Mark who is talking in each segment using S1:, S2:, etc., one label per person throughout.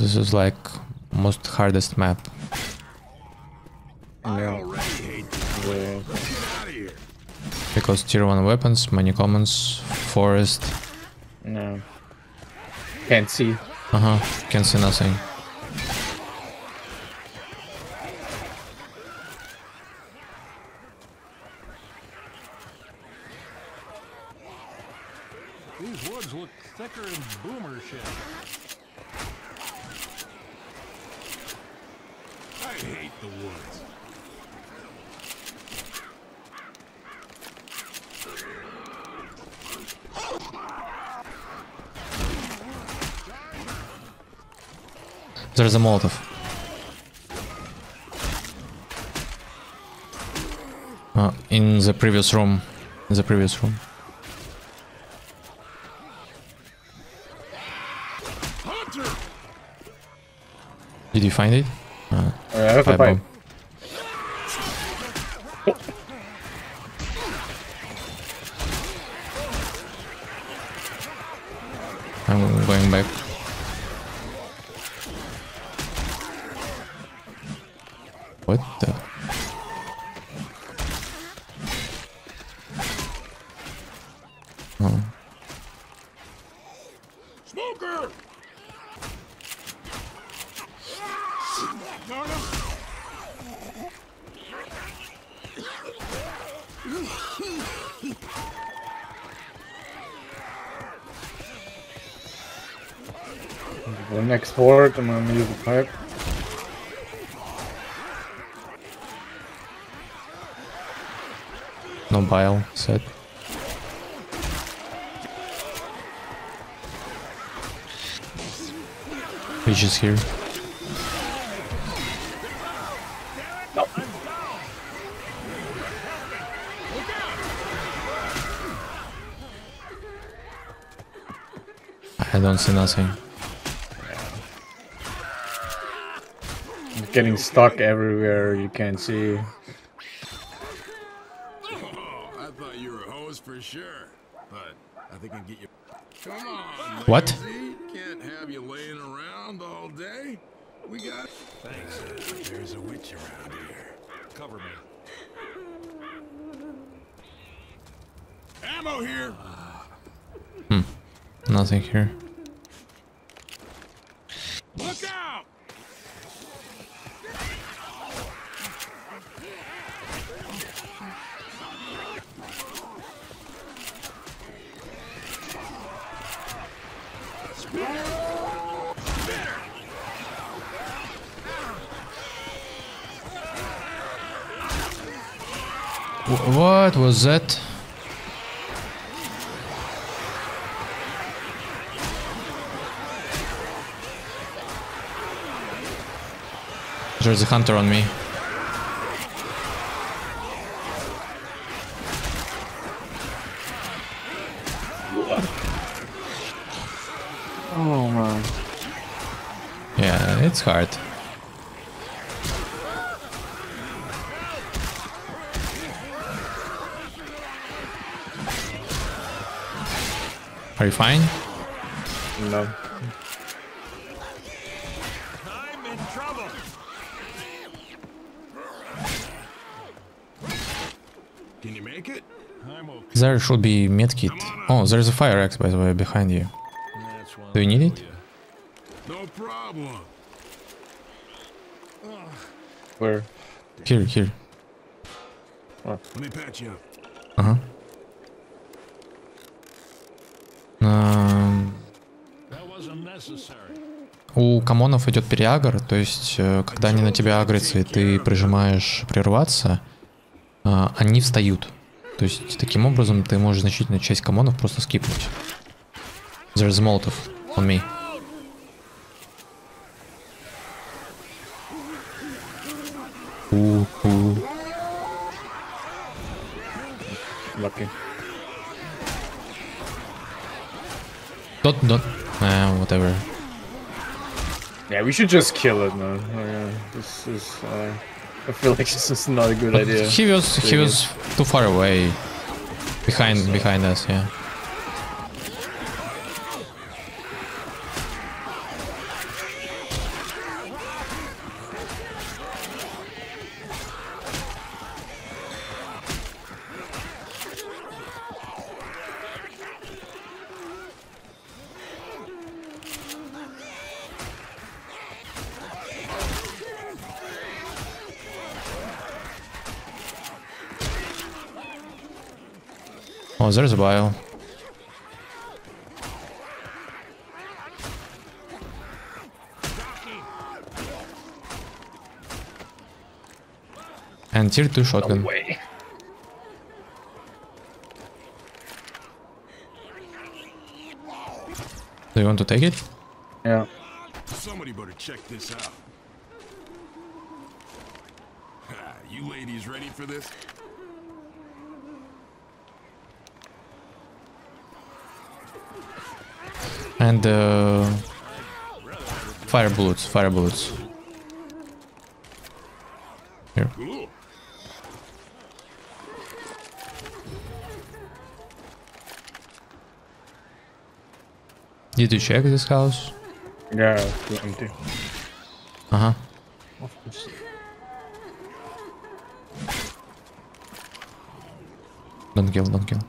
S1: This is like most hardest map.
S2: Yeah.
S1: Because tier 1 weapons, many commons, forest.
S2: No. Can't see.
S1: Can see nothing.
S3: These woods look thicker than boomer shit. I hate the woods.
S1: There's a Molotov. In the previous room. In the previous room. Did you find it?
S2: I have a pipe.
S1: I'm going back. What the? Oh.
S3: Smoker!
S2: The next fort, I'm gonna use the pipe.
S1: No bile set. He's just here.
S2: No.
S1: I don't see nothing.
S2: It's getting stuck everywhere, you can't see.
S3: I thought you were a hose for sure, but I think I can get you. Come on,
S1: What?
S3: lazy. Can't have you laying around all day. We got. Thanks. There's a witch around here. Cover me. Ammo here.
S1: Nothing here.
S3: Look out!
S1: What was that? There's a hunter on me.
S2: Oh man.
S1: Yeah, it's hard. Are you fine?
S2: No.
S3: I'm in trouble. Can you make it? I'm okay.
S1: There should be medkit. Oh, there's a fire axe by the way behind you.
S3: That's one.
S1: Do you need it?
S3: No problem.
S2: Where?
S1: Here, here.
S3: Let me patch you up.
S1: Ага.
S3: That wasn't necessary.
S1: У камонов идет переагр, то есть, когда они на тебя агрятся и ты прижимаешь прерваться, они встают. То есть, таким образом ты можешь значительную часть камонов просто скипнуть. There's a Molotov on me.
S2: Lucky.
S1: Don't, whatever.
S2: Yeah, we should just kill it, man. Oh, yeah. This is. I feel like this is not a good
S1: But
S2: idea.
S1: he was too far away. Behind us, yeah. Oh, there's a bile. And tier 2 shotgun.
S2: No way.
S1: Do you want to take it?
S2: Yeah.
S3: Somebody better check this out. You ladies ready for this?
S1: And fire bullets, fire bullets. Here.
S3: Cool.
S1: Did you check this house?
S2: Yeah, it's empty.
S1: Uh-huh.
S2: Of course.
S1: Don't kill, don't kill.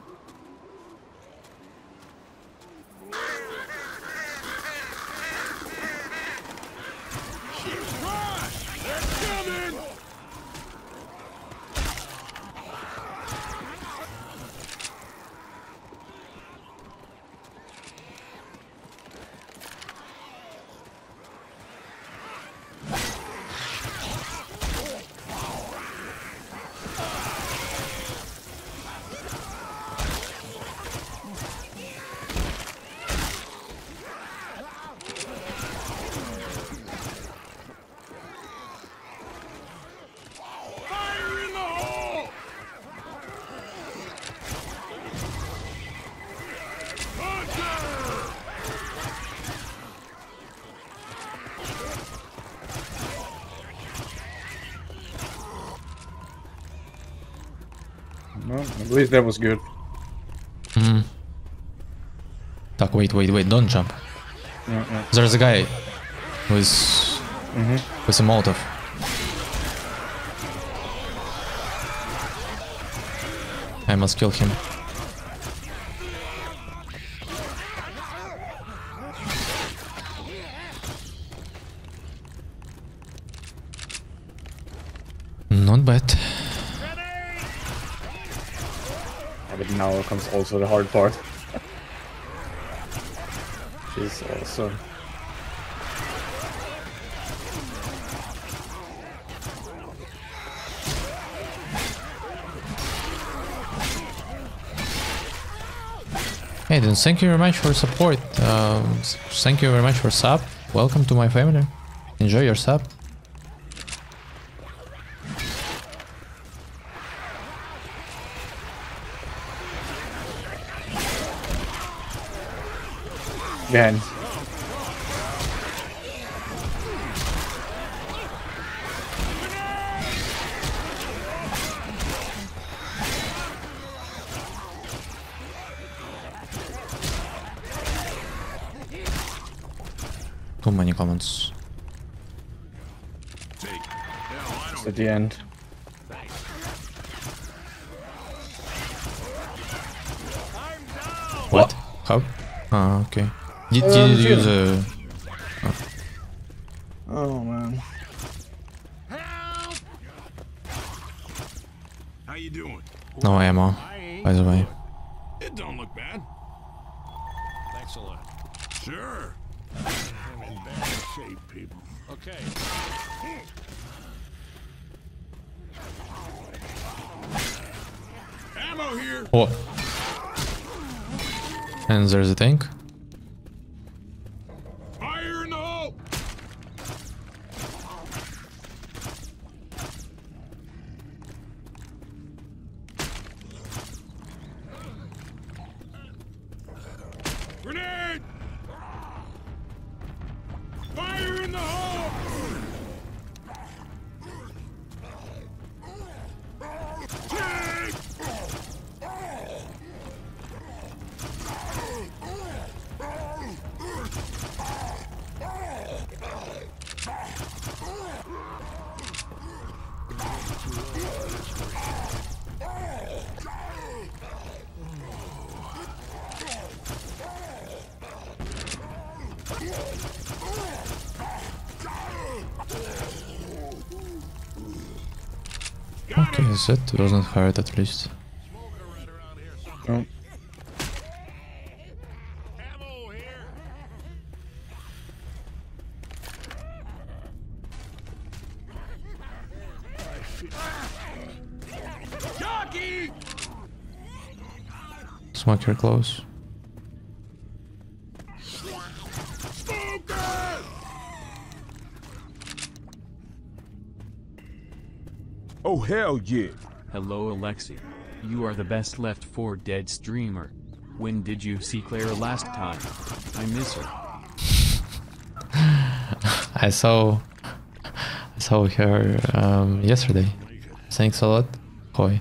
S3: Fire in the hole! Hunter!
S2: No, at least that was good.
S1: Tak, wait, don't jump.
S2: Yeah.
S1: There's a guy with a Molotov. I must kill him. Not bad.
S2: But now comes also the hard part. She's also...
S1: Hey, then thank you very much for support. Thank you very much for sub. Welcome to my family. Enjoy your sub.
S2: Behind.
S1: Too many comments.
S3: Take. Hell, I don't
S2: At the end.
S1: What? How? Ah, okay. Did you use a...
S2: Oh man.
S3: How you doing?
S1: No ammo, by the way.
S3: It don't look bad.
S4: Thanks a lot.
S3: Sure.
S4: I'm in bad
S3: Shape people.
S4: Okay.
S3: Ammo here.
S1: Oh. And there's a tank.
S3: Fire in the hole. Grenade. Fire in the hole. Take.
S1: Okay, that wasn't fired at least.
S2: No.
S3: Jockey!
S1: Smoker close.
S3: Smoker! Oh, hell yeah.
S5: Hello Alexi. You are the best Left 4 Dead streamer. When did you see Claire last time? I miss her.
S1: I saw her yesterday. Thanks a lot, Koi.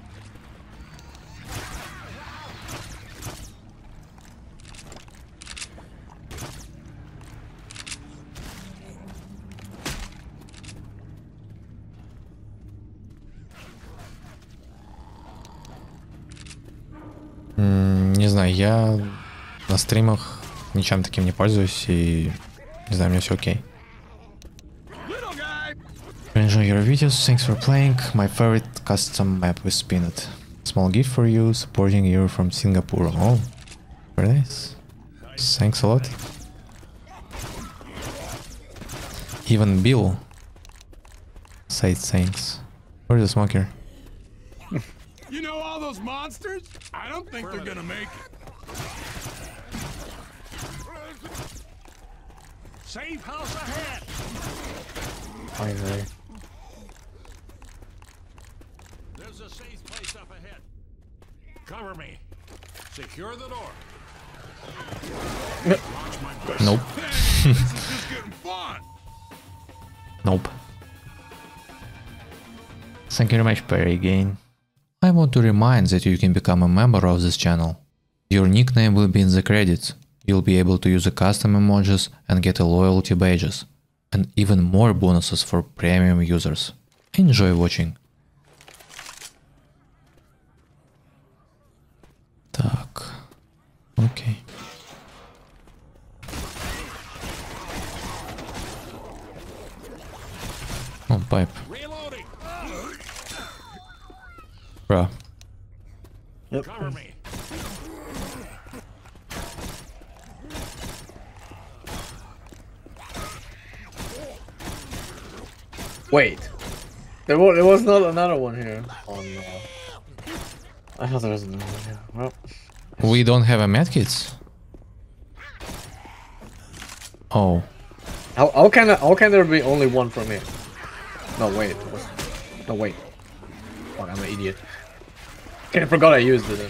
S1: Не знаю, я на стримах ничем таким не пользуюсь и не знаю, мне все окей. Enjoy your videos, thanks for playing. My favorite custom map with Spinnet. Small gift for you, supporting you from Singapore. Oh, very nice. Thanks a lot. Even Bill said thanks. Where's the smoker?
S3: You know all those monsters? I don't think they're gonna make it. Safe house ahead.
S2: Finally.
S4: There's a safe place up ahead. Cover me. Secure the door. Watch my back.
S1: Nope.
S3: Hey, this is just getting fun.
S1: Nope. Thank you very much, Perry, again. I want to remind that you can become a member of this channel. Your nickname will be in the credits. You'll be able to use the custom emojis and get a loyalty badges. And even more bonuses for premium users. Enjoy watching. Так. Окей. О, пайп.
S4: Reloading.
S1: Bro.
S4: Cover me.
S2: Wait. There was not another one here. Oh no. I thought there was another one here. Well.
S1: We don't have a medkits? Oh.
S2: How can there be only one from here? No wait. No wait. Fuck, I'm an idiot. Okay, I forgot I used it.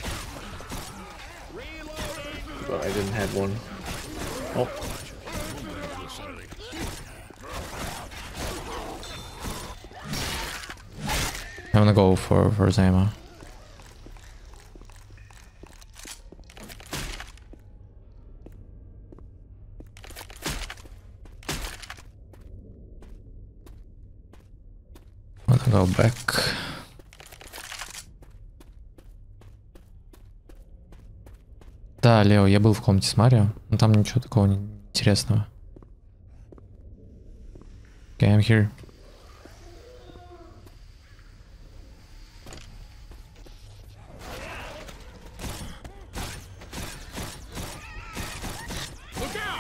S2: But I didn't have one. Oh.
S1: I'm gonna go for Zama. I'm gonna go back. Да, Лео, я был в комнате с Марио, но там ничего такого интересного. Okay, I'm here.
S3: Look out!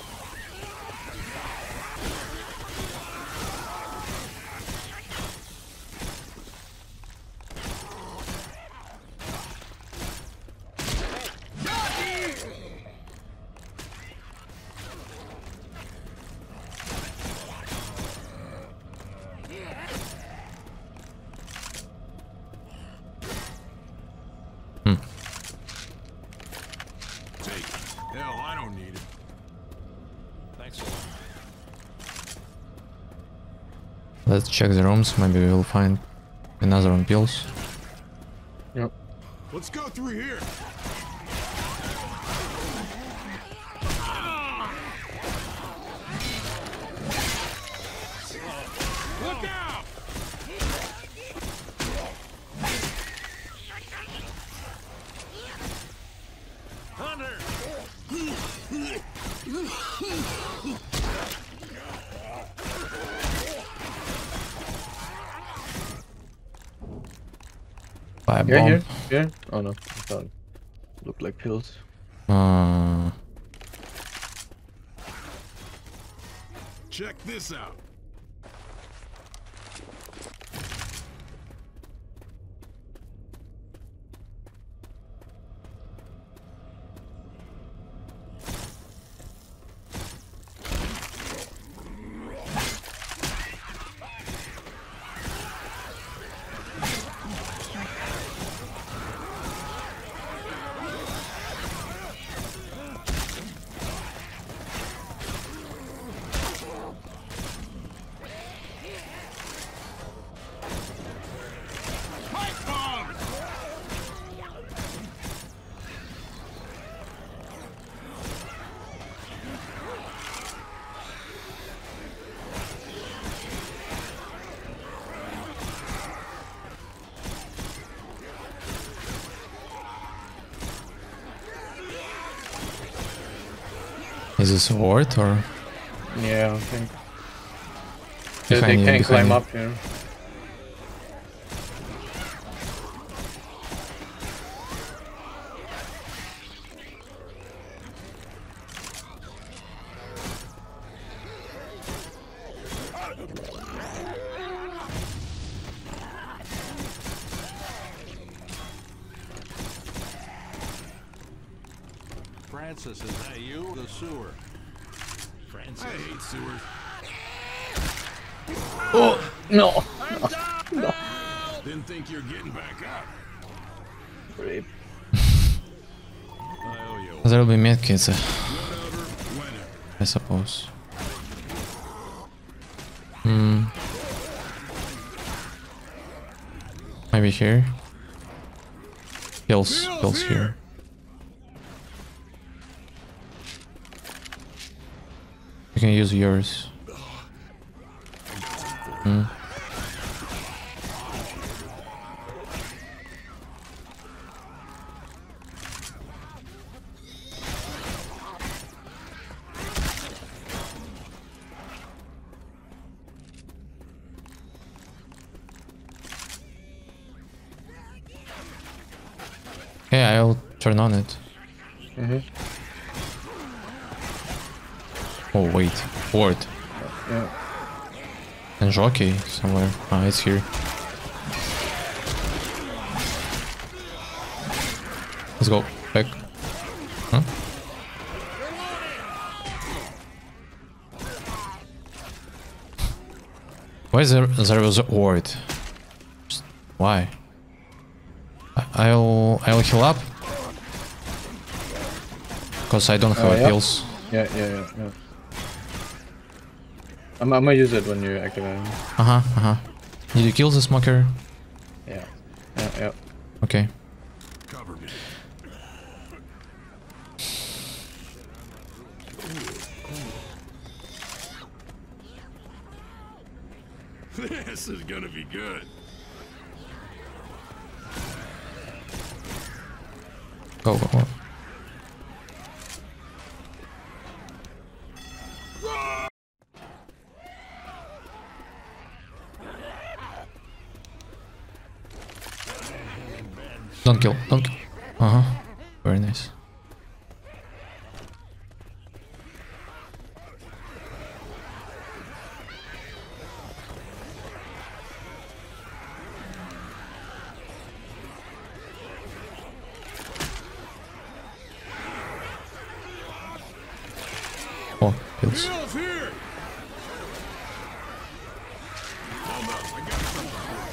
S3: Take it. Hell, I don't need it.
S4: Thanks a lot.
S1: Let's check the rooms, maybe we'll find another on pills.
S2: Yep.
S3: Let's go through here. Look out!
S4: Hunter!
S1: By a
S2: Here,
S1: bomb.
S2: here. Oh no, I thought it looked like pills.
S3: Check this out.
S1: Is this a ward or
S2: Yeah, I think.
S1: behind
S2: They
S1: you?
S2: can't
S1: Behind
S2: climb
S1: you.
S2: up here.
S4: Francis, is that you? The sewer. Francis.
S3: I hate sewers.
S2: No.
S3: Didn't think you're getting back up.
S2: Rape.
S4: I owe you.
S1: There'll be medkits,
S3: Whatever, whenever.
S1: I suppose. Maybe here. Kills here. You can use yours. Okay, I'll turn on it. Oh wait, ward.
S2: Yeah.
S1: And jockey somewhere. Ah, it's here. Let's go back. Huh? Why is there was a ward? Just why? I'll heal up. Cause I don't have
S2: Yeah.
S1: pills.
S2: Yeah. I'm gonna use it when you activate it.
S1: Did you kill the smoker?
S2: Yeah.
S1: Okay.
S3: Cover me. This is gonna be good.
S1: Go. Don't kill. Very nice. Oh, pills.
S3: Bill's here! Hold up, I got something.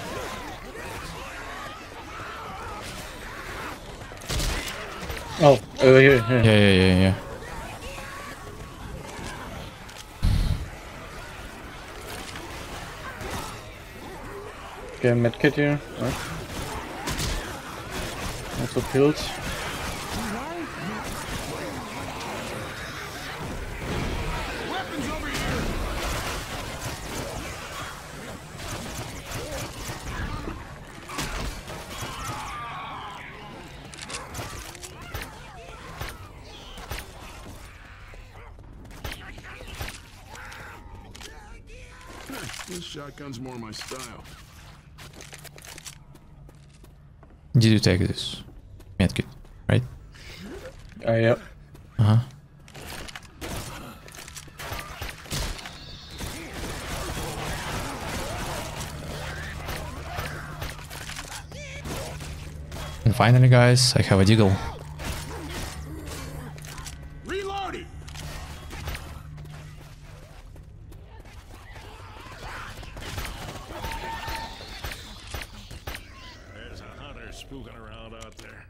S2: Oh, over here.
S1: Yeah.
S2: Okay, medkit here. Right. Also pills.
S3: Weapons over here! This shotgun's more my style.
S1: Did you take this medkit? Right?
S2: Yep.
S1: And finally, guys, I have a deagle.
S3: Reloading!
S4: There's a hunter spooking around out there.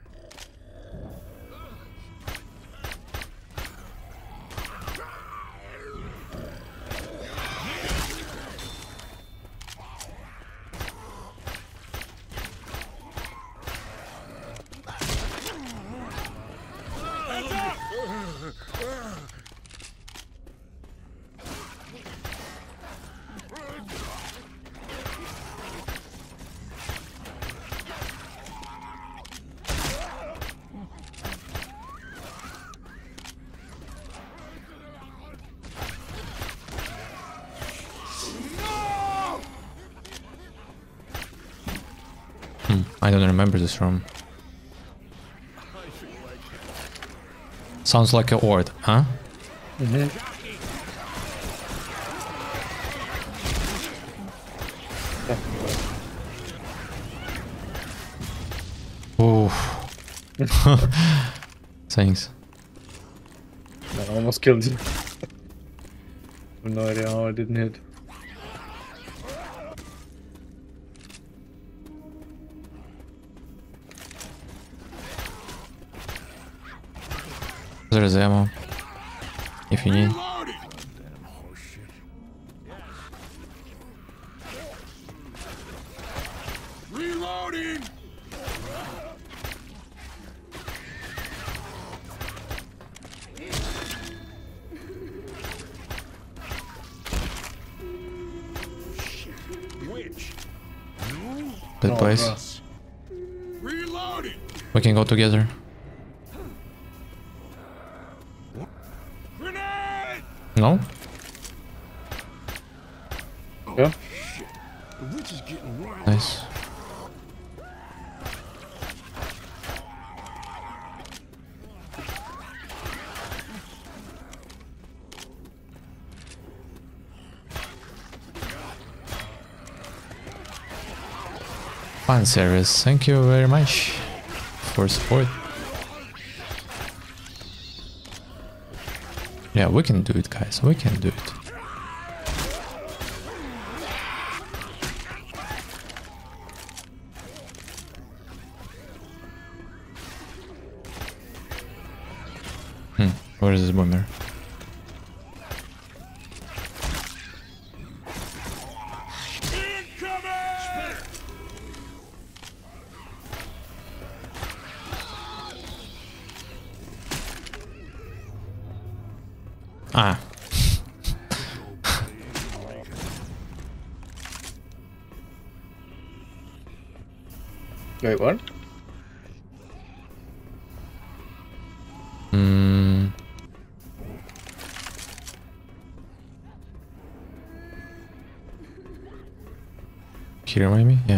S1: I don't remember this room. Sounds like a ord, huh? Ooh. Thanks.
S2: I almost killed you. I have no idea how I didn't hit.
S1: There's ammo. If you need.
S3: Reloading. Damn horseshit. Reloading.
S4: Witch.
S1: Good
S2: Oh,
S1: place.
S2: gross.
S3: Reloading.
S1: We can go together.
S3: Grenade.
S1: No?
S2: Yeah?
S3: The witch is getting wild.
S1: Nice. Fan service. Thank you very much for support. Yeah, we can do it, guys. We can do it. Where is this boomer? Ah.
S2: Wait, what? Here, maybe? Yeah.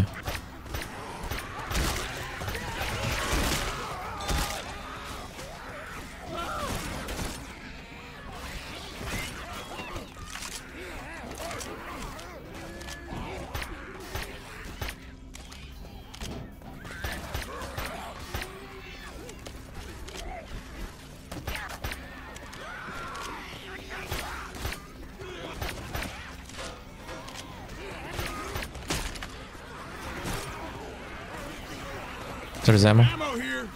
S2: There's ammo.
S3: Ammo here.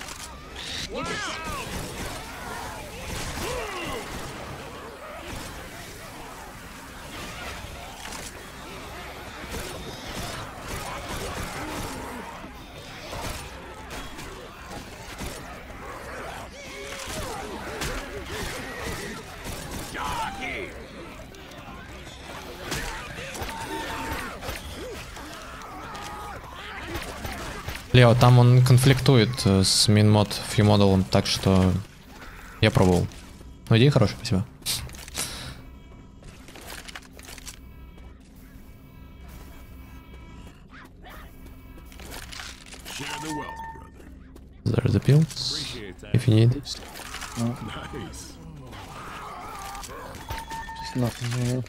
S1: Лео, там он конфликтует с минмод фьюмодулом, так что я пробовал. Ну, идея хорошая, спасибо.
S3: Share the wealth, brother.
S1: There's the pills, if you need.
S3: Nice.
S2: Just nothing here.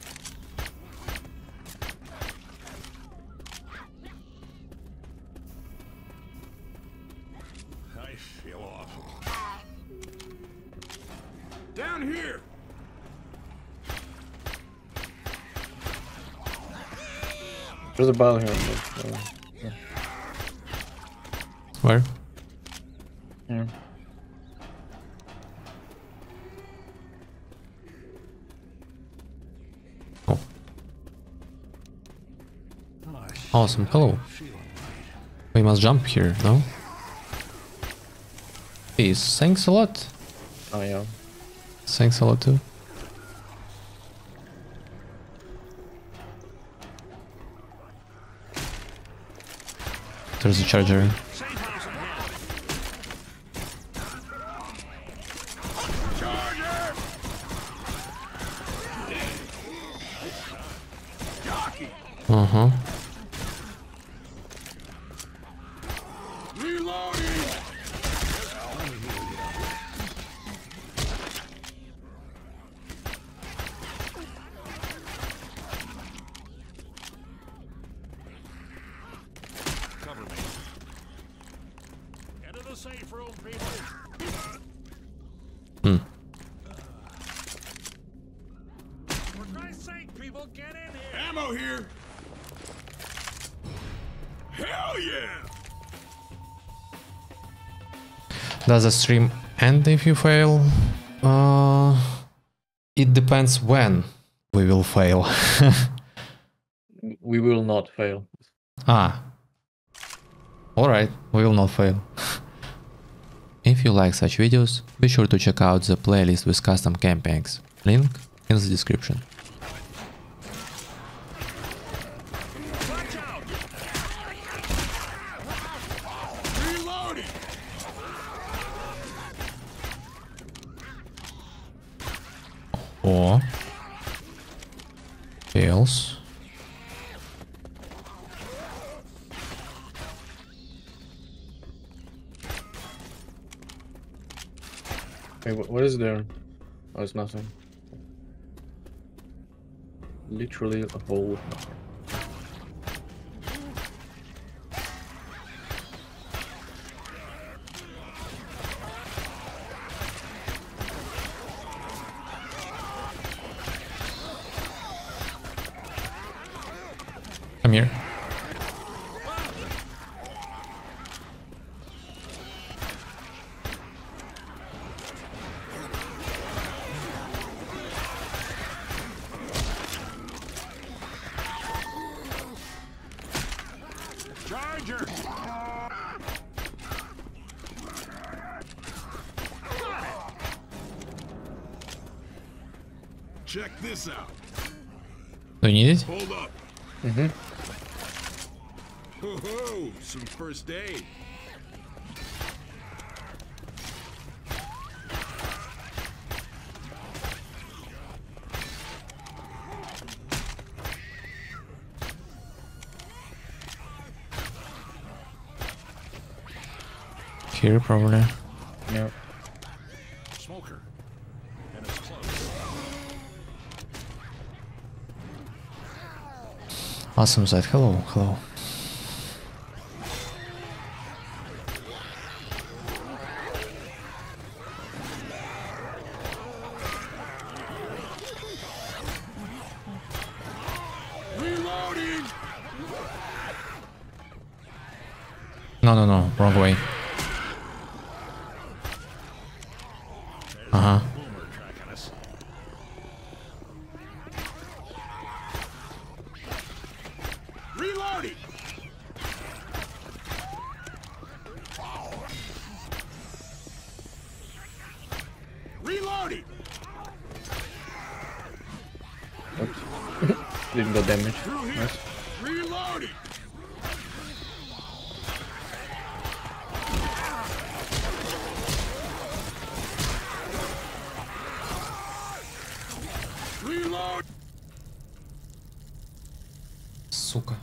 S3: I feel awful. Down here.
S2: There's a bottle here.
S1: Where?
S2: Yeah.
S1: Oh. Awesome, hello. We must jump here, no? Peace, thanks a lot.
S2: Oh yeah.
S1: Thanks a lot too. There's a charger.
S3: Reloading!
S4: Cover me. Into the safe room, people.
S1: Hmm.
S4: For Christ's sake, people, get in here.
S3: Ammo here! Hell yeah!
S1: Does the stream end if you fail? It depends when we will fail.
S2: We will not fail.
S1: Ah. Alright, we will not fail. If you like such videos, be sure to check out the playlist with custom campaigns. Link in the description.
S4: Watch out!
S3: Reloading!
S1: Or fails.
S2: Hey, what is there? Oh, it's nothing. Literally a hole with nothing.
S1: Come here.
S4: Charger!
S3: Check this out.
S1: Do you need it?
S3: Hold up.
S2: Mm-hmm.
S3: Ho ho! Some first aid.
S1: Here probably.
S2: Yeah.
S4: Smoker. And it's close.
S1: Awesome side. Hello, hello.
S3: Reloading!
S1: No, wrong way. Uh-huh.
S4: Boomer tracking us.
S3: Reloading! Reloading!
S2: Oops. Didn't go damage.
S3: Through here!
S2: Nice.
S3: Reloading! Reload!
S1: Сука.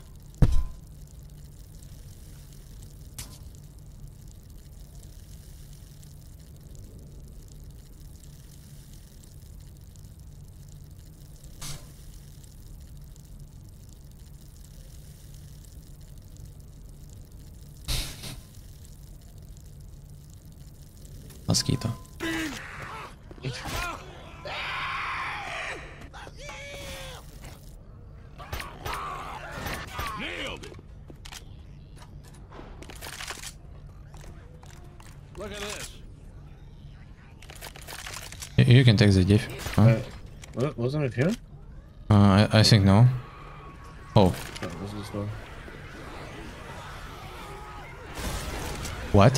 S1: Москито.
S3: Nailed it!
S4: Look at this.
S1: You can take the diff. Huh?
S2: Wasn't it here?
S1: I think no. Oh,
S2: Oh, this is door.
S1: what?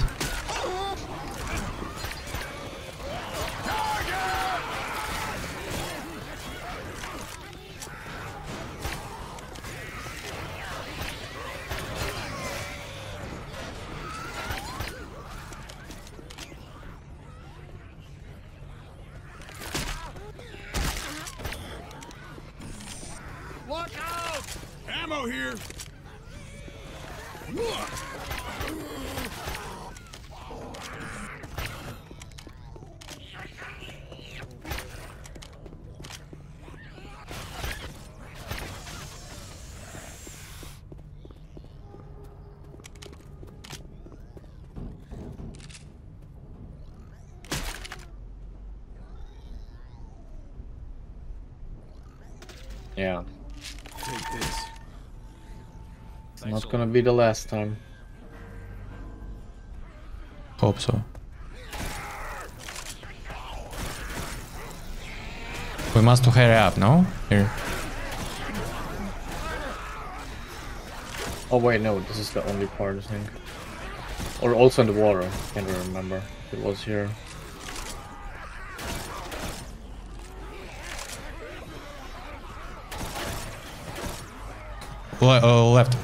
S4: Look out!
S3: Ammo here! Look!
S2: Yeah.
S3: Take this.
S2: It's not gonna be the last time.
S1: Hope so. We must hurry up, no? Here.
S2: Oh wait, no, this is the only part, I think. Or also in the water. Can't remember if it was here.
S1: Left.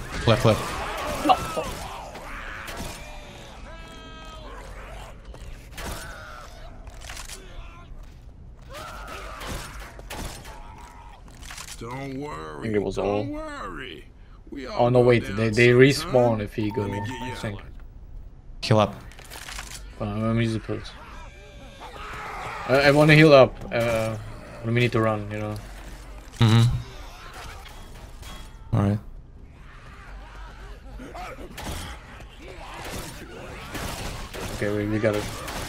S3: Don't worry.
S2: I think it was all.
S3: Don't worry. We all
S2: Oh no,
S3: go
S2: wait,
S3: down
S2: they
S3: sometime.
S2: respawn if he go,
S3: Let me get you
S2: I think.
S3: one.
S1: Heal up.
S2: Let me use the pills. I wanna heal up. We need to run, you know.
S1: Mm-hmm. Alright.
S2: Okay, we got it.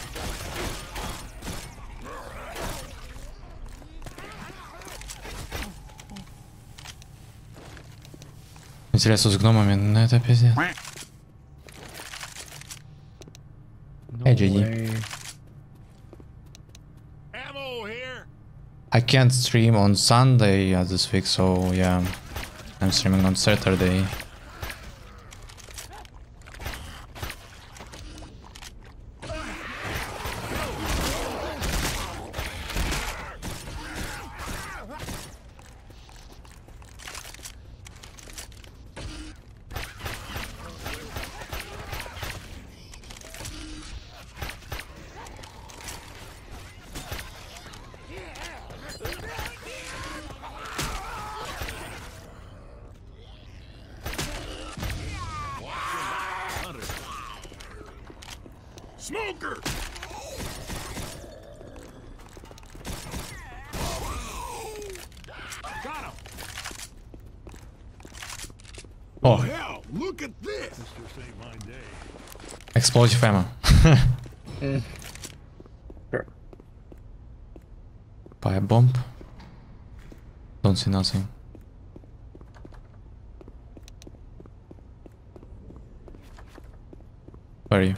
S1: Интересно с гномами, ну это пиздец.
S2: No
S1: Hey, GG.
S2: way.
S4: Ammo here.
S1: I can't stream on Sunday this week, so yeah, I'm streaming on Saturday.
S3: Smoker!
S4: Got him.
S1: Oh,
S3: Hell, look at this!
S1: explosive ammo.
S2: Sure.
S1: Buy a bomb. Don't see nothing. Where are you?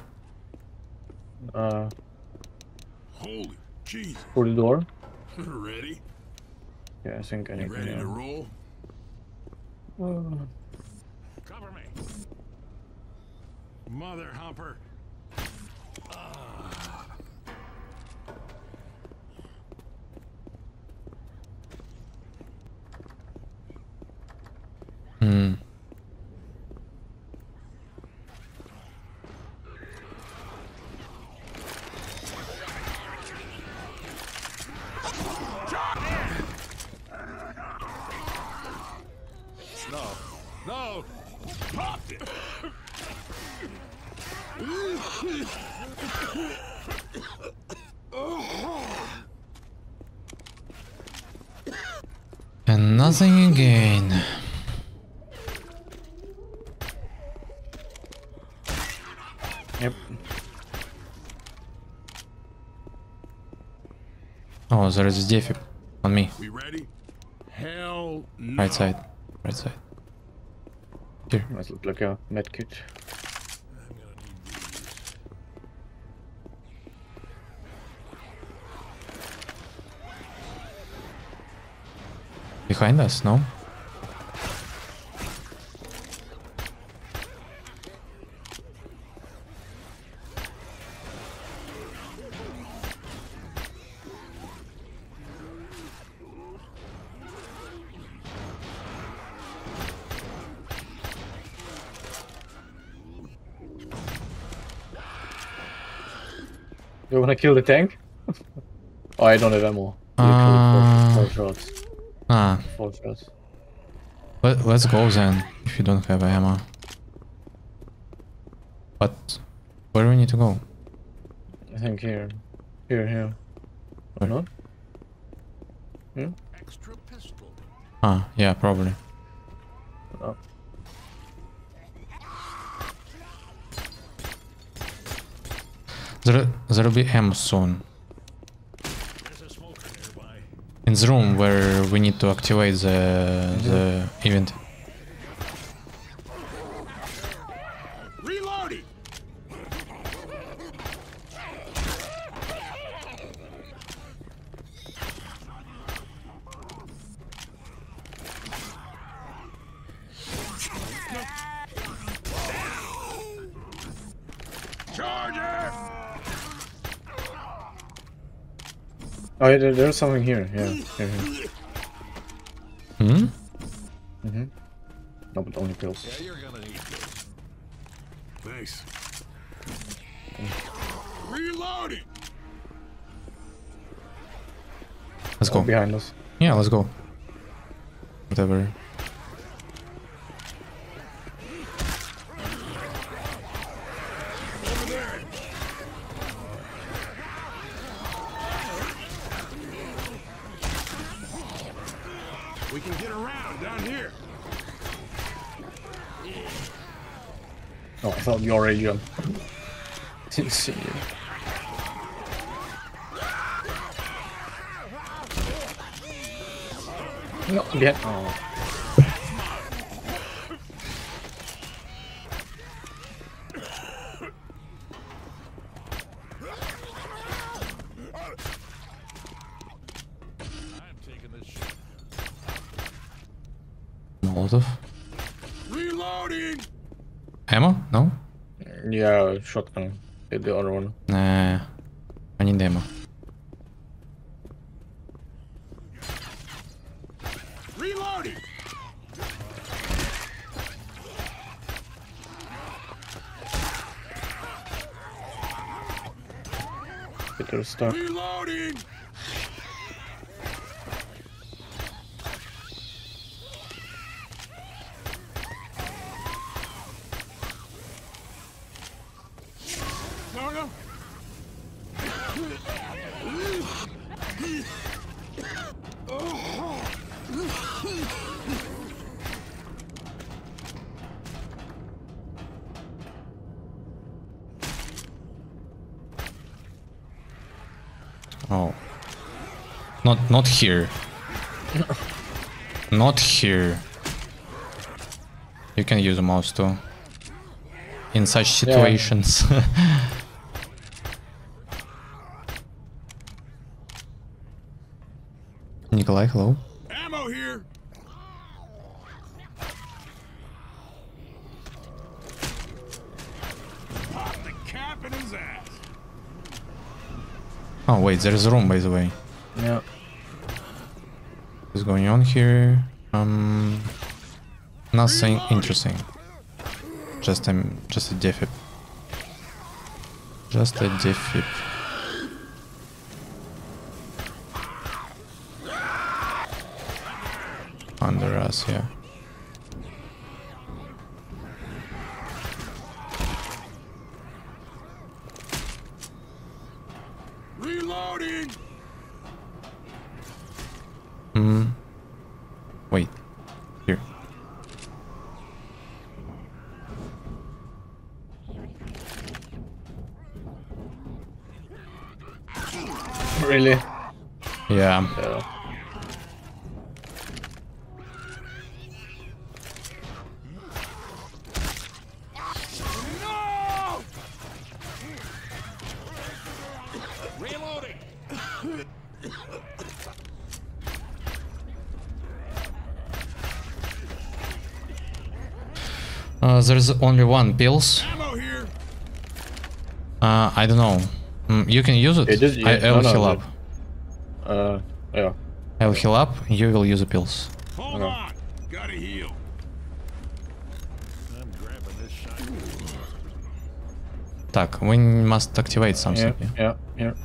S3: Holy Jesus.
S2: For the door.
S3: Ready?
S2: Yeah, I think I
S3: You
S2: need
S3: ready to
S2: to.
S3: roll?
S4: Cover me. Mother humper.
S1: Hmm.
S4: No. Popped it.
S1: And nothing again.
S2: Yep.
S1: Oh, there is a defib on me.
S3: We ready? Hell no.
S1: Right side. Right side. Here.
S2: Must look like a medkit.
S1: Behind us, no?
S2: You wanna kill the tank? Oh, I don't have ammo. You killed four shots.
S1: Ah,
S2: 4 shots.
S1: let's go then, if you don't have ammo. But where do we need to go?
S2: I think here. Here. Or not?
S4: Extra pistol.
S1: Ah, yeah, probably.
S2: Oh.
S1: There'll be ammo soon.
S4: There's a smoker nearby.
S1: In the room where we need to activate the event.
S3: Reloading! Charger!
S2: Oh, yeah, there's something here. Yeah. Here.
S1: Hmm?
S2: No, but only pills.
S3: Yeah, you're gonna need this. Thanks. Reloading!
S1: Let's go.
S2: Behind us.
S1: Yeah, let's go. Whatever.
S3: Over there! We can get around down here.
S2: Oh, I thought you already jumped. Didn't see you. No, yeah. Oh.
S4: I'm taking this shit.
S1: Molotov.
S3: Reloading!
S1: Ammo? No?
S2: Yeah, shotgun. The other one.
S1: Nah. I need ammo.
S3: Reloading!
S2: Peter stuck.
S3: Reloading! No, no.
S1: Oh. Not here. Not here. You can use a mouse too. In such situations. Nikolai, hello.
S3: Ammo here! Pop the cap in his ass!
S1: Oh wait, there's a room by the way.
S2: Yeah.
S1: What's going on here? Nothing interesting. Just a defib. Just a defib. Under us, yeah.
S3: Reloading!
S1: Wait. Here.
S2: Really?
S1: Yeah.
S2: Yeah.
S3: No!
S4: Reloading!
S1: There's only one pills.
S3: Ammo here!
S1: I don't know. You can use it. I'll heal up.
S2: Yeah.
S1: I'll heal up. You will use the pills.
S3: Hold on! Gotta heal.
S4: I'm grabbing this shotgun.
S1: Так, we must activate something.
S2: Yeah.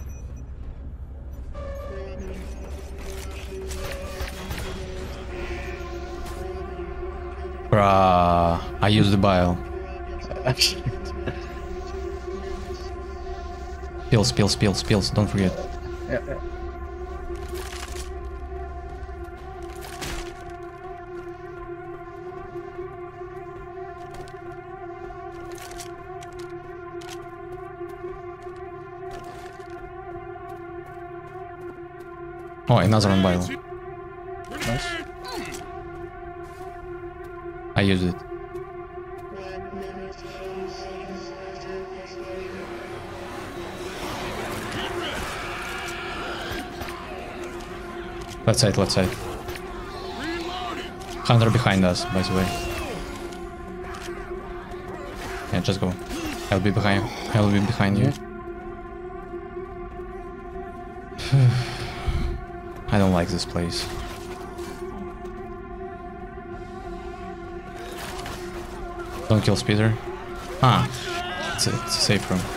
S1: Bruh, I used the bile. Pills, don't forget.
S2: Yeah.
S1: Oh, another one Bible.
S2: Nice.
S1: I used it. Left side, left side. Hunter behind us, by the way. Yeah, just go. I'll be behind. I'll be behind you. I don't like this place. Don't kill Speeder. Ah, it's a safe room.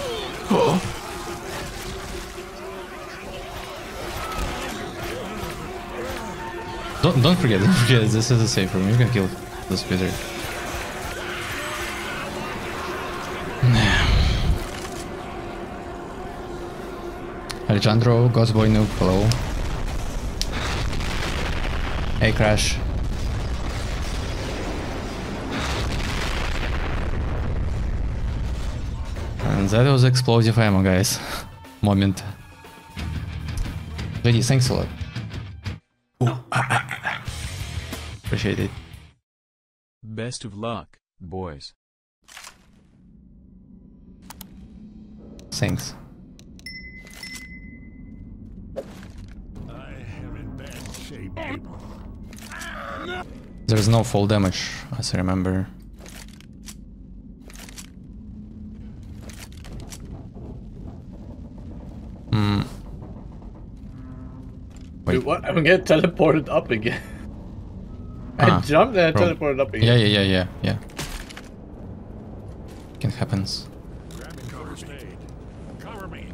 S1: Don't forget, this is a safe room. You can kill the Speeder. Alejandro, Ghostboy Noob, hello. Hey, Crash. And that was explosive ammo, guys. Moment. JD, thanks a lot. Appreciate it.
S5: Best of luck, boys.
S1: Thanks.
S4: I am in bad shape, people.
S1: There's no fall damage, as I remember. Wait.
S2: Dude, what? I'm getting teleported up again. I jumped and I teleported up again.
S1: Yeah. It happens.
S4: Grab me first aid. Cover me.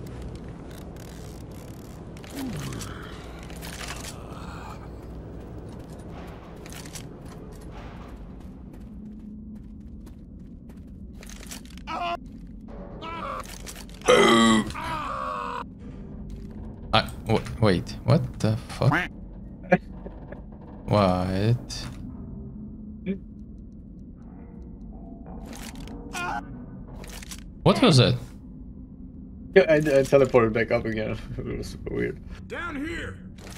S1: Wait, what the fuck? What? What was it?
S2: Yeah, I teleported back up again. It was super weird.
S3: Down here.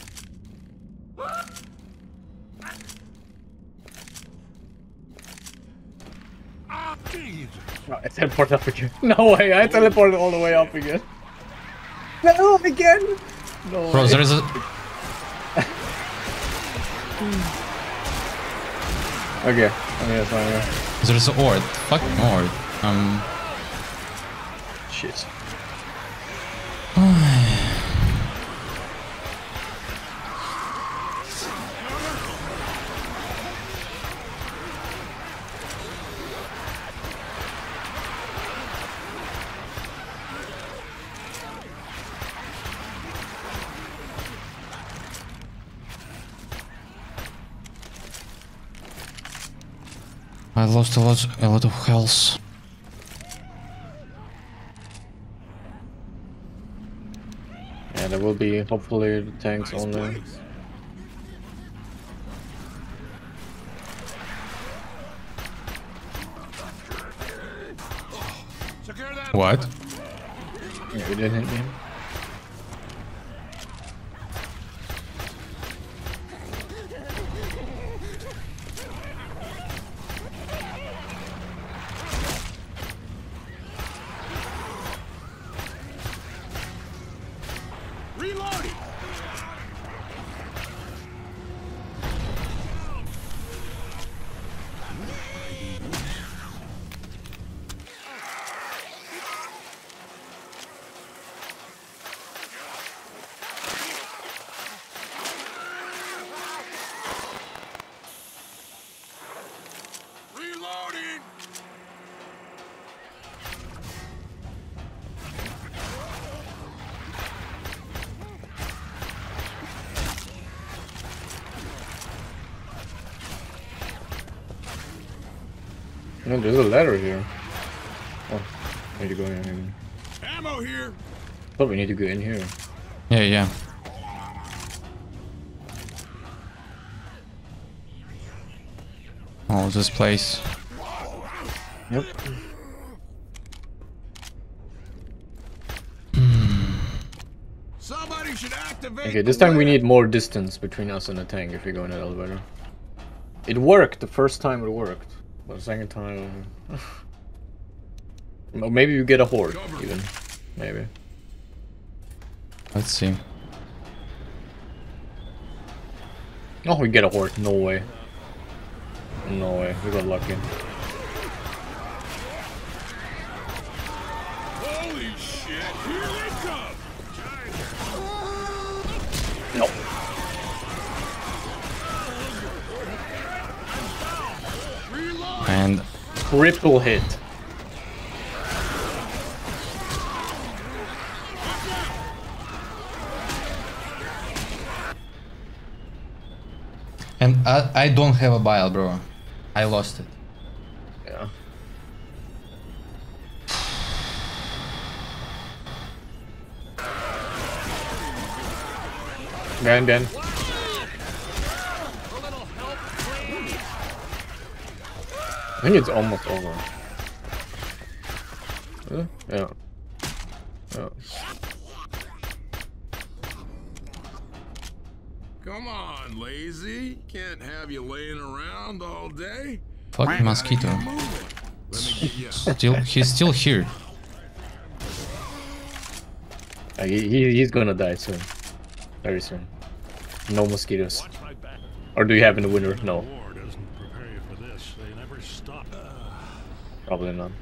S4: Ah, Jesus.
S2: Oh, I teleported up again. No way, I teleported all the way up again. No, again! No
S1: Bro,
S2: way.
S1: there is a...
S2: Okay, it's fine, yeah.
S1: There's an Ord. Fucking Ord.
S2: Shit.
S1: I lost a lot of health.
S2: Yeah, there will be hopefully the tanks only.
S4: Secure that.
S1: What?
S2: Yeah, we didn't hit him.
S4: Reloading. Reloading.
S2: No, there's a ladder here. Oh, I need to go in here.
S3: Ammo here.
S2: Thought we need to go in here.
S1: Yeah. Oh, this place.
S2: Yep.
S3: Somebody should activate.
S2: Okay, this time we need more distance between us and the tank if we go in an elevator. It worked the first time it worked. But the second time... Or maybe you get a horde, even. Maybe.
S1: Let's see.
S2: Oh, we get a horde. No way. No way. We got lucky.
S3: Holy shit! Here they come!
S2: No.
S1: And
S2: Triple hit.
S1: I don't have a bile, bro. I lost it.
S2: Yeah. Behind. I think it's almost over. Yeah. Yeah.
S3: Come on, lazy. Can't have you laying around all day.
S1: Fucking mosquito.
S3: Move it. Let me get you.
S1: He's still here.
S2: He's gonna die soon. Very soon. No mosquitoes. Or do you have in the winter? No.
S4: War doesn't prepare you for this. They never stop.
S2: Probably not.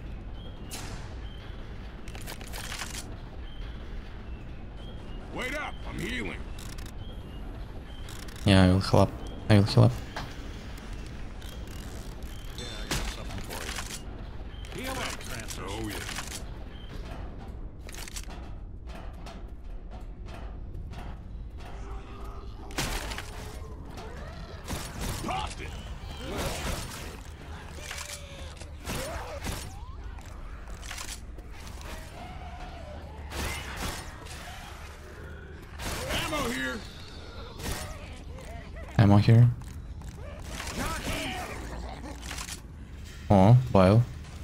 S3: Wait up! I'm healing.
S1: Yeah, I will heal up. I will heal up.
S4: Yeah, I got something for you. Heal up, Francis.
S3: Oh yeah. Popped it. Ammo here.
S1: Ammo here. Oh, bile.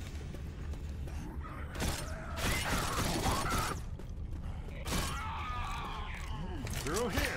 S4: Through here.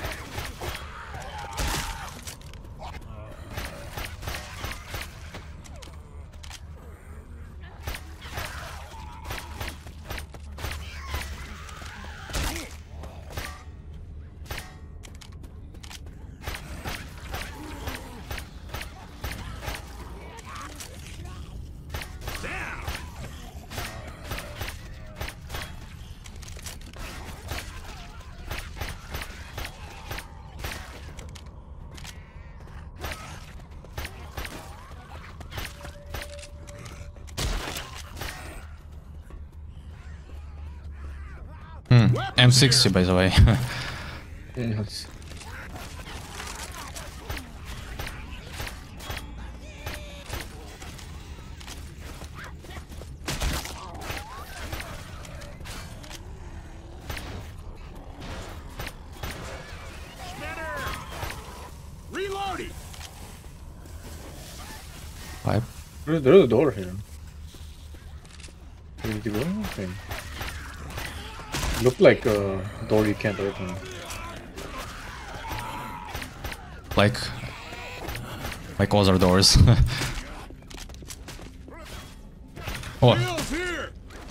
S1: M60, by the way.
S2: Yes.
S3: Reloading.
S1: Pipe.
S2: There's a door here. Did you go? Okay. Look like a door you can't open.
S1: Like other doors. Oh,
S3: Heals here.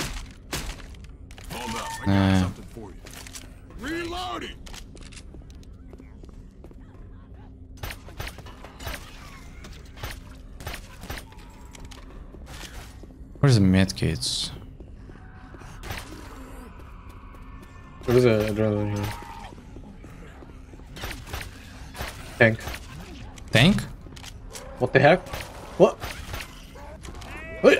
S3: Hold up. I got something for you. Reloading.
S1: where's the medkits?
S2: There's a adrenaline here. Tank.
S1: Tank?
S2: What the heck? What? Wait,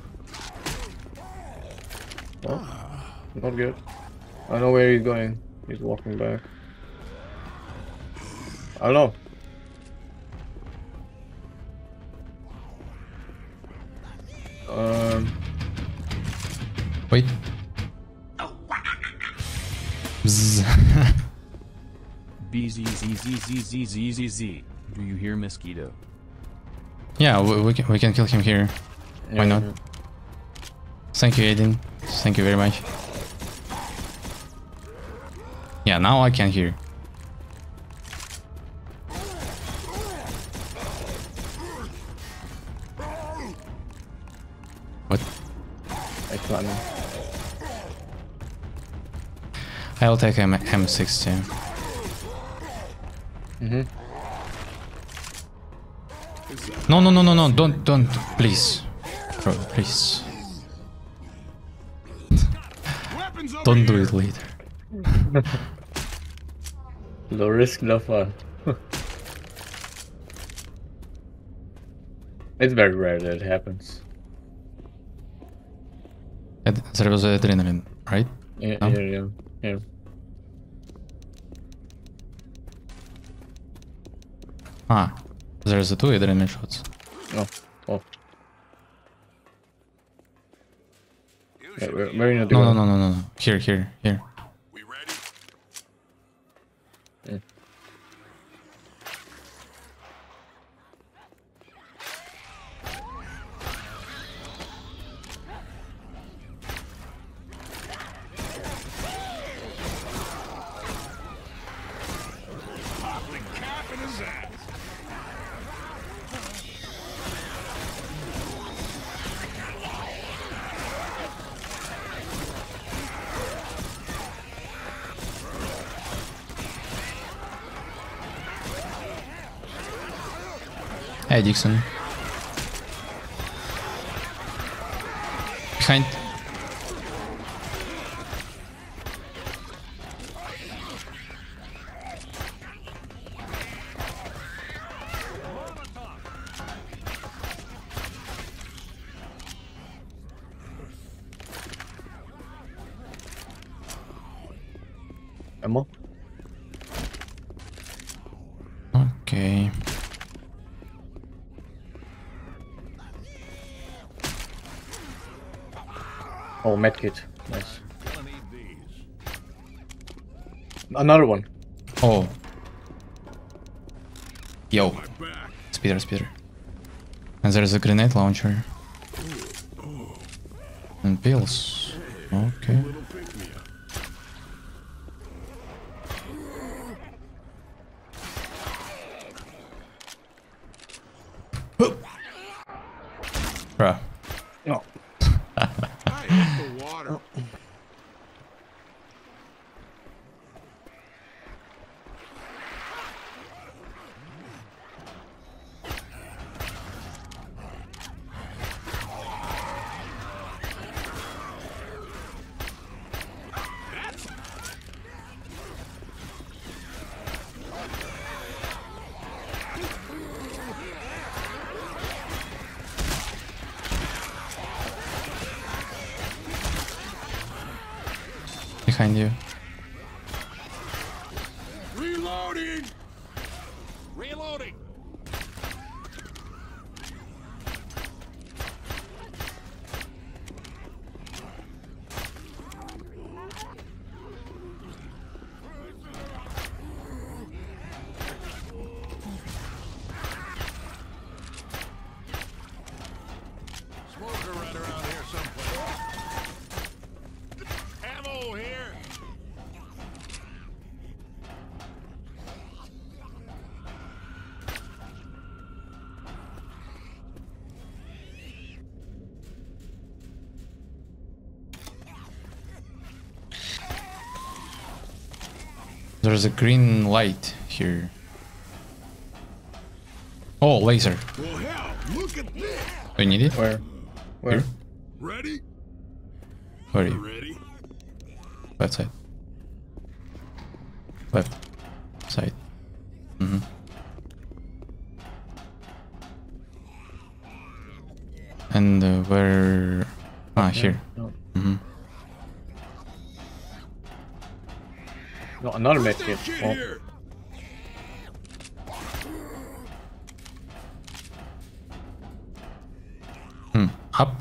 S2: Oh, not good. I know where he's going. He's walking back. I don't know.
S1: Wait. Bzz.
S5: BZZZZZZZZ. Do you hear mosquito?
S1: Yeah, we can kill him here. Why not? Thank you, Aiden. Thank you very much. Yeah, now I can hear. What?
S2: I can't.
S1: I'll take M60. No, don't, please. Bro, please.
S3: Weapons over
S1: Don't do
S3: here.
S1: it later.
S2: Low risk, no fun. It's very rare that it happens.
S1: There was adrenaline, right?
S2: Yeah,
S1: No?
S2: yeah.
S1: Ah, there's the 2 adrenaline shots.
S2: Oh, oh. Yeah, where are you not
S1: No,
S2: going?
S1: no. Here.
S3: We ready? Popping cap in his ass.
S1: Hey, Dixon. Behind.
S2: Ammo?
S1: Okay.
S2: Oh, medkit. Nice.
S4: Gonna need these.
S2: Another one.
S1: Oh. Yo.
S3: My back.
S1: Speeder. And there's a grenade launcher. And pills. Okay.
S3: Little pick me up.
S1: Bruh.
S2: No.
S3: I hit the water.
S1: Behind you.
S3: Reloading.
S4: Reloading. Smoker right around here someplace. Ammo here.
S1: There's a green light here. Oh, laser.
S3: Well, hell, look at this.
S1: Do you need it?
S2: Where? Where?
S1: Here?
S3: Ready?
S1: Where are you?
S3: Ready?
S1: Left side. Left side. Mm-hmm. And where? Ah, here.
S2: No.
S1: Mm-hmm.
S2: No, another medkit.
S3: Shit
S2: Oh.
S3: here.
S1: Up.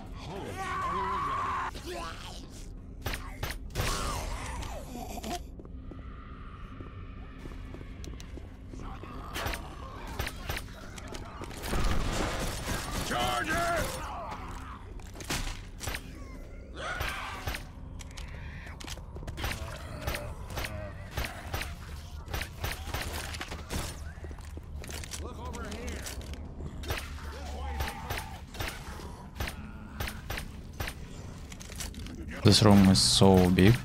S3: Charger.
S1: This room is so big.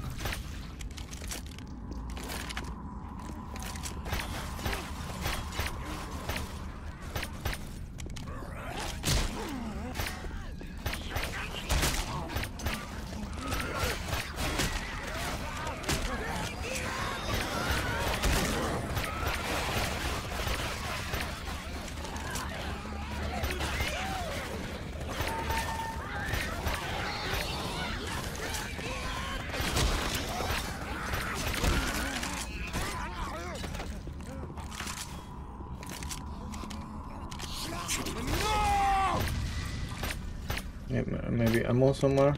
S2: Maybe ammo somewhere.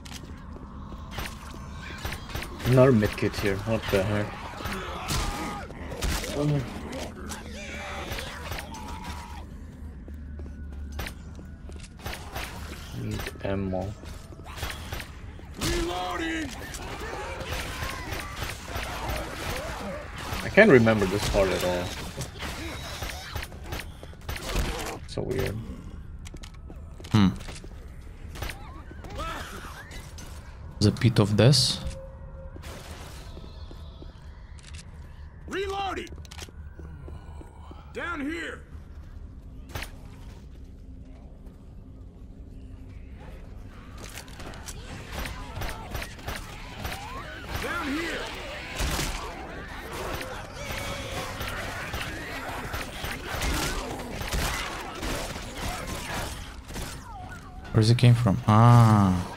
S2: Another medkit here. What the heck? Oh. Need ammo.
S3: Reloading!
S2: I can't remember this part at all. So weird.
S1: The pit of death.
S3: Reloading! Down here! Down here!
S1: Where's it came from? Ah.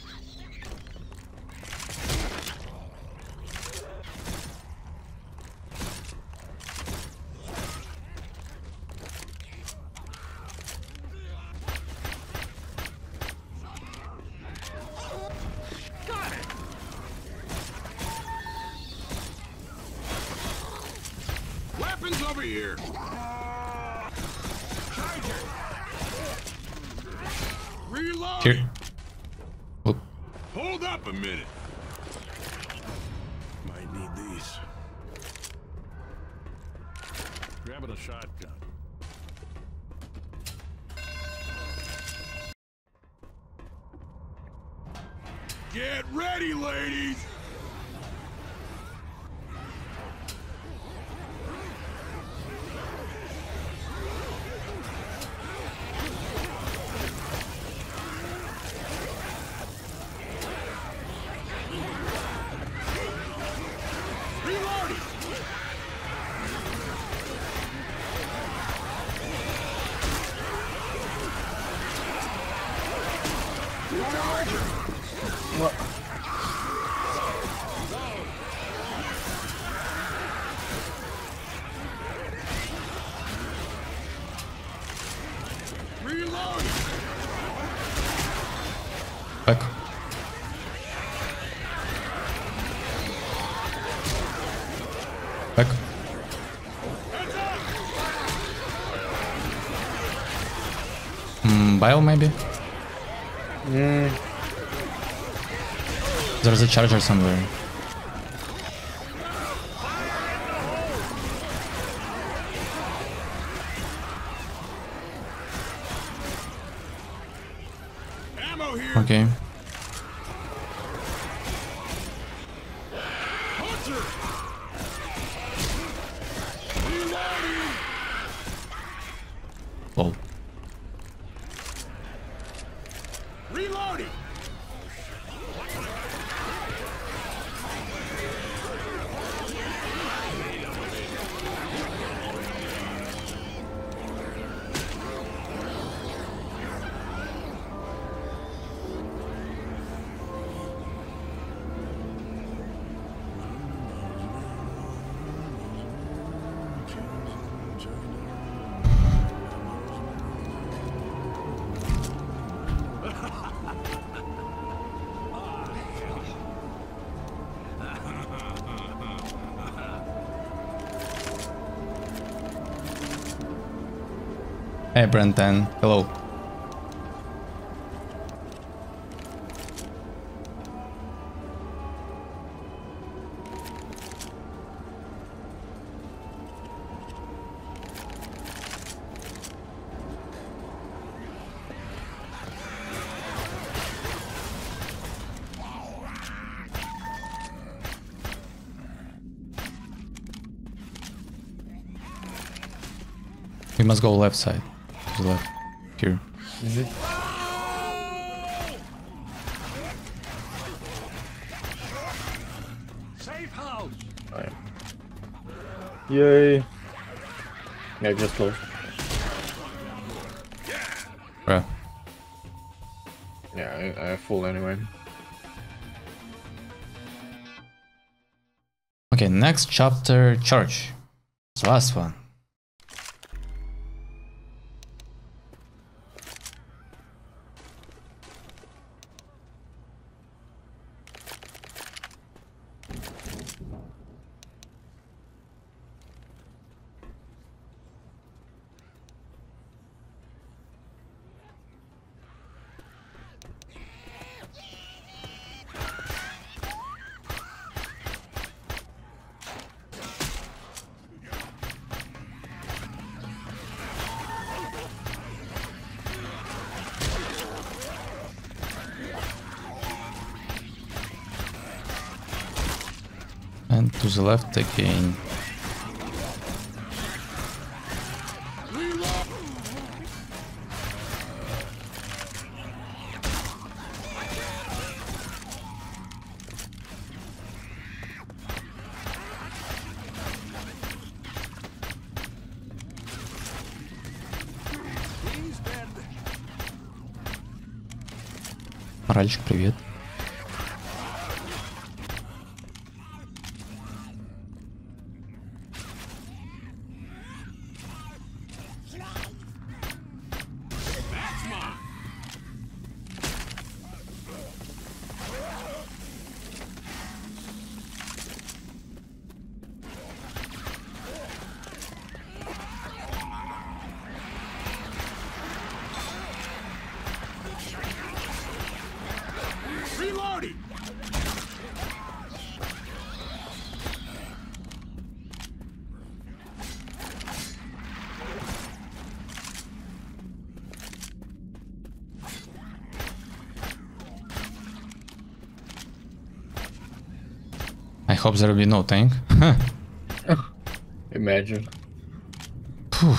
S3: Weapons over here! Reload!
S1: Here. Look.
S3: Hold up a minute. Might need these.
S4: Grabbing a shotgun.
S3: Get ready, ladies! Reloading!
S2: What?
S3: Reloading!
S1: Back. Back. Bile maybe? There's a charger somewhere.
S3: Ammo here!
S1: Okay.
S3: Hunter! Reloading!
S1: Lol.
S3: Reloading!
S1: Hey Brenton, hello. We must go left side. To the left. Here.
S4: Safe house.
S2: Alright. Yay. Yeah, just close.
S1: Bruh.
S2: Yeah, I have full anyway.
S1: Okay, next chapter, church. It's the last one. And to the left again.
S4: Please bend.
S1: Моральчик, привет.
S4: Reloading.
S1: I hope there will be no tank.
S2: Imagine.
S1: Phew.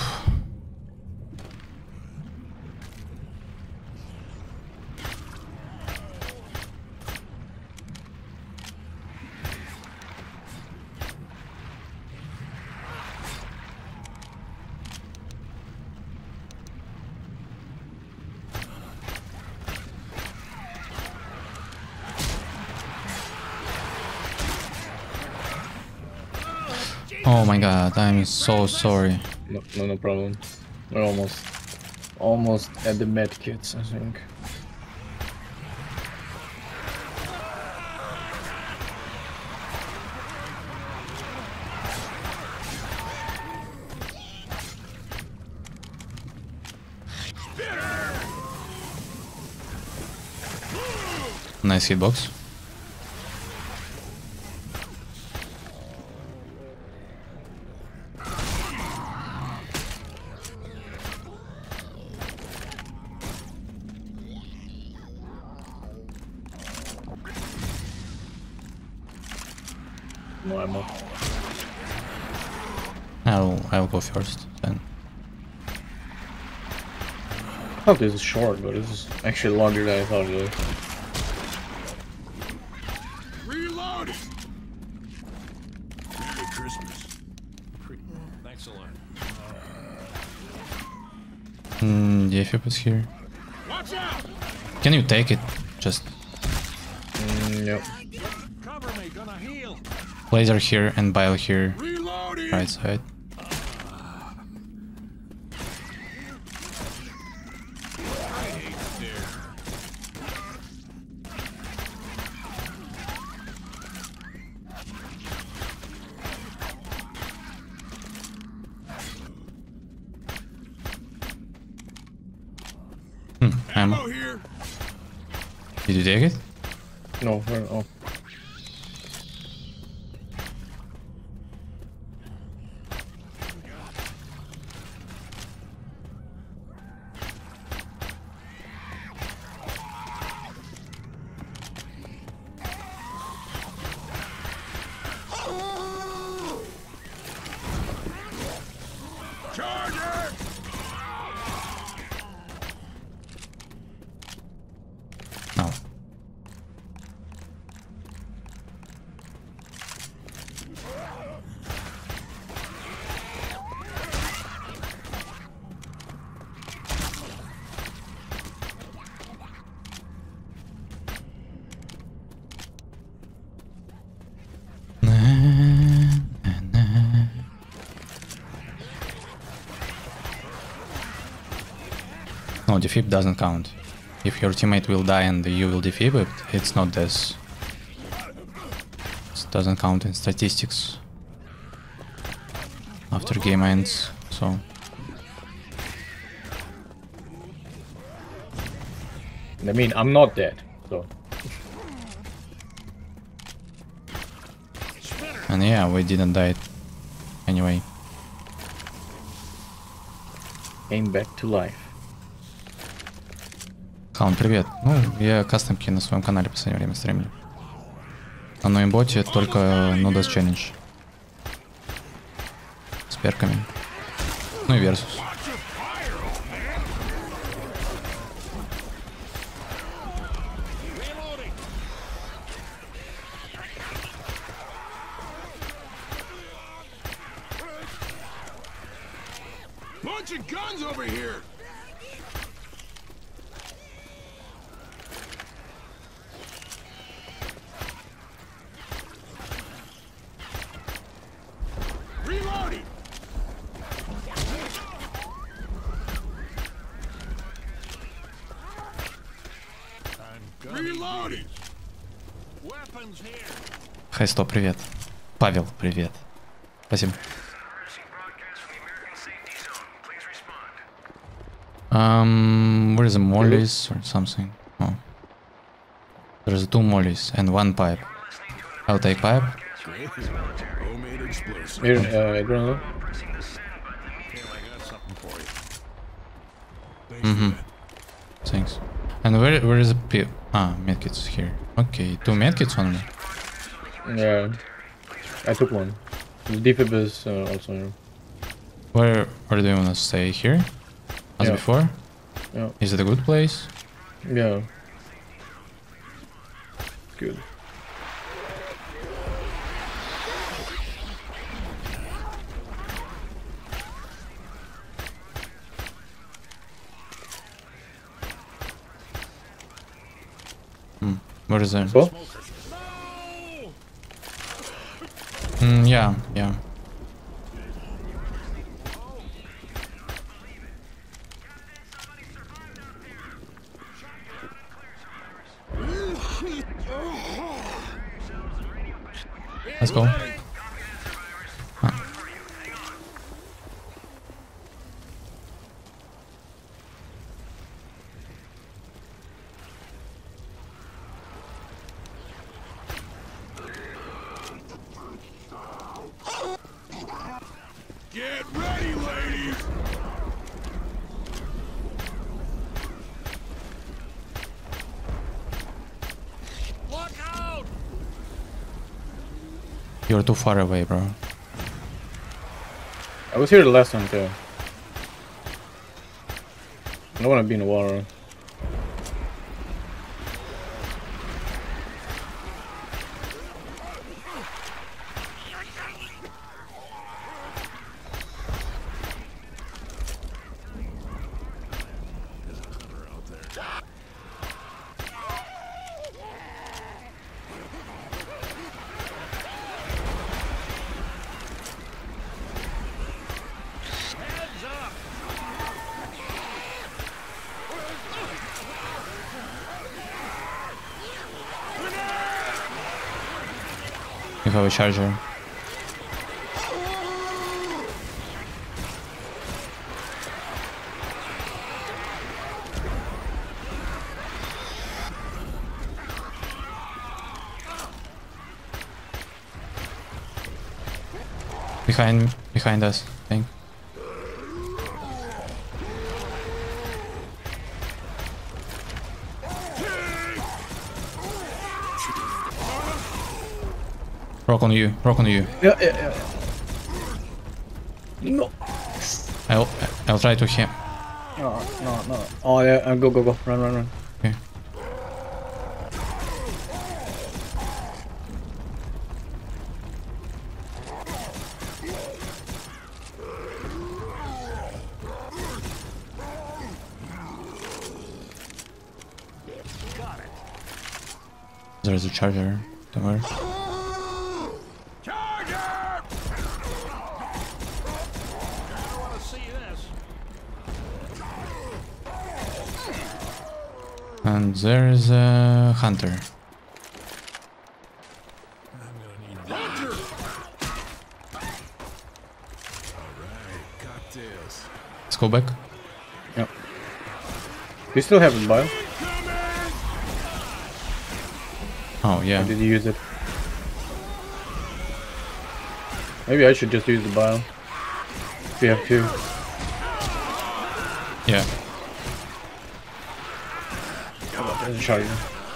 S1: Oh my god, I'm so sorry.
S2: No problem. We're almost at the med kits, I think.
S1: Nice hitbox.
S2: No ammo.
S1: I'll go first then.
S2: Oh, this is short, but this is actually longer than I thought it was.
S4: Reloading. Merry Christmas. Thanks a lot.
S1: Defib is here.
S4: Watch out.
S1: Can you take it? Just
S2: Yep.
S4: Cover me. Gonna heal.
S1: laser here and bile here,
S4: Reloading.
S1: right side.
S4: I hate stairs.
S1: Ammo.
S4: Oh, here.
S1: Did you take it?
S2: No, where? Oh.
S4: Charger.
S1: No, defib doesn't count. If your teammate will die and you will defib it, it's not this. It doesn't count in statistics after game ends, so...
S2: I mean, I'm not dead, so...
S1: And yeah, we didn't die anyway.
S2: Came back to life.
S1: Хаун, привет. Ну, я кастомки на своем канале в последнее время стримлю. На ноемботе только Nudus Challenge. С перками. Ну и Versus.
S3: Bunch of guns over here. Reloading. Reloading.
S4: Weapons here.
S1: Хайсто, привет. Павел, привет. Спасибо. Where is the mollies or something? Oh. There's 2 mollies and 1 pipe. I'll take pipe.
S3: Homemade explosive.
S2: Here, Adrenaline.
S4: Here, I got something for you.
S1: Mm-hmm. Thanks. And where is the pip? Ah, medkits here. Okay, 2 medkits only.
S2: Yeah. I took one. The defib is also here.
S1: Where do you want to stay here? As
S2: Yeah.
S1: before?
S2: Yeah.
S1: Is it a good place?
S2: Yeah. Good.
S1: Where is it?
S2: So?
S1: Yeah, yeah. Let's go.
S3: Get ready, ladies.
S4: Look out!
S1: You're too far away, bro.
S2: I was here the last time too. I don't want to be in the water.
S4: Heads up!
S1: You have a charger. Behind us, I think. Rock on you, rock on you.
S2: Yeah. No.
S1: I'll try to him.
S2: No. Oh yeah, go. Run.
S1: Okay. There's a charger. Don't worry.
S3: Charger!
S4: I want to see this.
S1: And there's a hunter.
S3: I'm gonna need that. Alright, cocktails.
S1: Let's go back.
S2: Yep. We still have a bio.
S1: Oh
S2: Or
S1: yeah.
S2: did you use it? Maybe I should just use the bio. If we have two.
S1: Yeah.
S2: Come on, there's a charger.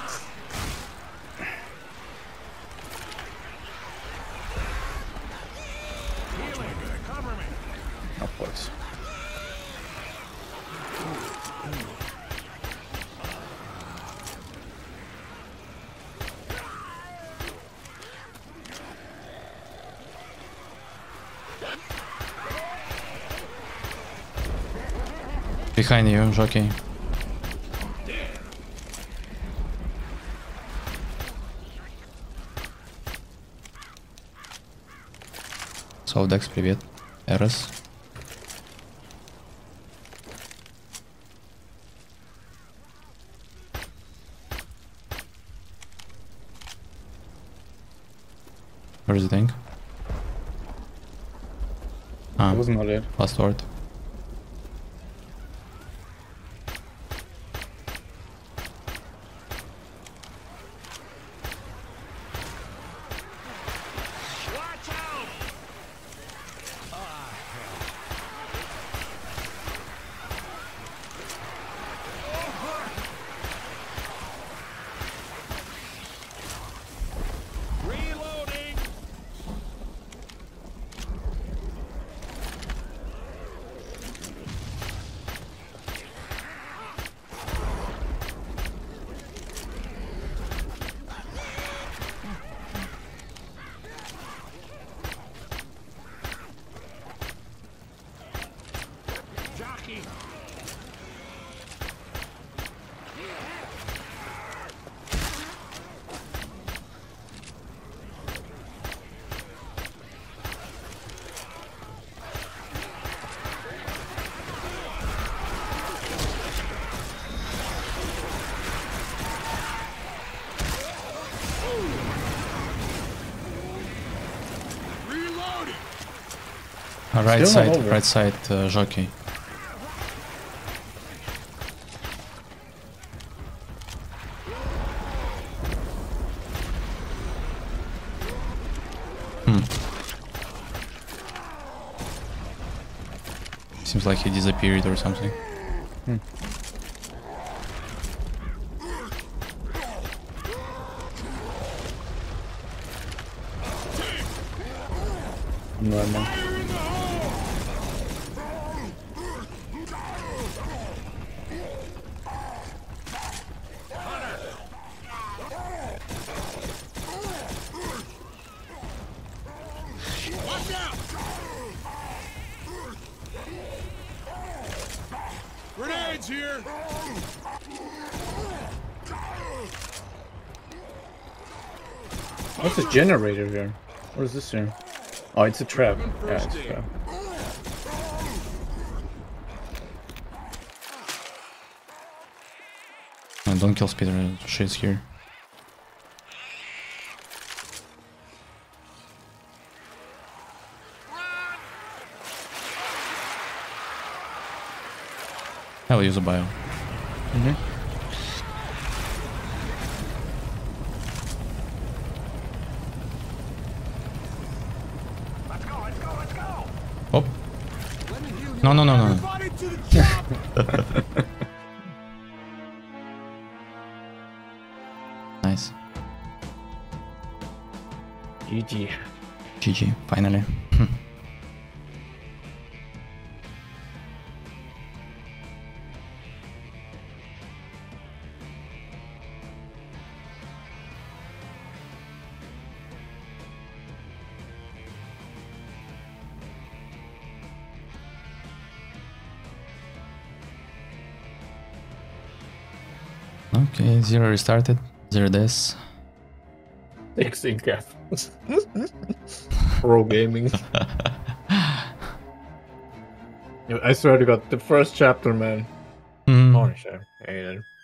S2: Of course.
S1: Behind you, jockey. Солдекс, привет. Эрос. Where's the tank?
S2: I
S1: Ah,
S2: was not it.
S1: last word.
S4: Watch out! Reloading! Jockey!
S3: Reloading!
S1: Right
S2: Still not
S1: side,
S2: over.
S1: right side, jockey. Seems like he disappeared or something.
S2: No ammo.
S3: Watch out! Grenades here!
S2: What's this generator here? What is this here? Oh, it's a trap. Yeah, it's a trap.
S1: Don't kill Speeder, she's here. I'll use a bio.
S4: Let's go, let's go, let's go!
S1: Oh. No, no, no, no.
S3: Everybody to the top!
S1: Nice.
S2: GG.
S1: GG, finally. Okay, 0 restarted, 0 deaths.
S2: 16 cap. Pro gaming. I swear to God, the first chapter, man.
S1: Mm.
S2: Holy shit. I hate it.